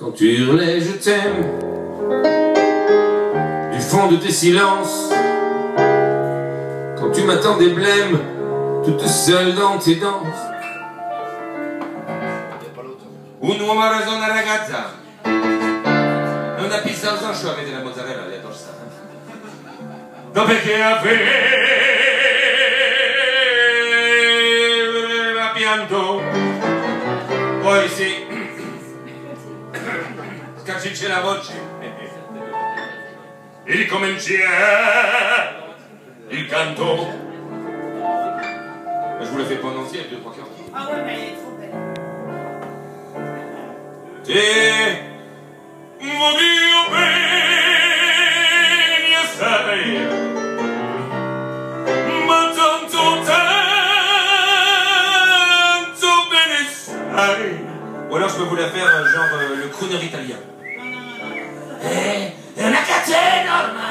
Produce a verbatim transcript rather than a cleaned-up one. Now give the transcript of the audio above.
Quand tu hurlais je t'aime du fond de tes silences, quand tu m'attendais blême toute seule dans tes danses. Un uomo ha ragione una ragazza, non ha pizza al soscio, avete la mozzarella lì a tosta. No, perché aveva pianto, poi si scacciccè la voce e ricomincia il canto. Je vous le fais pas en entier, deux, trois, quatre. Ah ouais, mais elle est trop belle. Te voglio bene assai, ma tanto tanto bene sai. Ou alors je peux vous la faire genre euh, le crooner italien. Non, non, non, non. Eh, è una catena ormai.